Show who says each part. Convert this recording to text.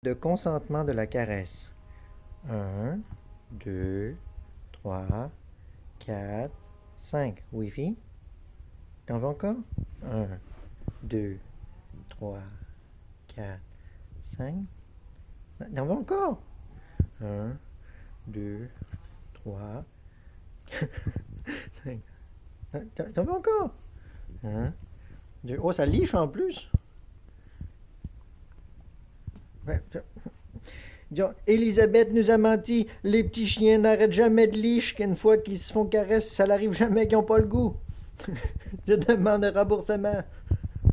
Speaker 1: de consentement de la caresse. 1, 2, 3, 4, 5. Wi-Fi? T'en veux encore? 1, 2, 3, 4, 5. T'en veux encore? 1, 2, 3, 5. T'en veux encore? 1, 2. Oh, ça liche en plus. Ouais, Elisabeth nous a menti. Les petits chiens n'arrêtent jamais de liche qu'une fois qu'ils se font caresser, ça n'arrive jamais qu'ils n'ont pas le goût. Je demande un remboursement.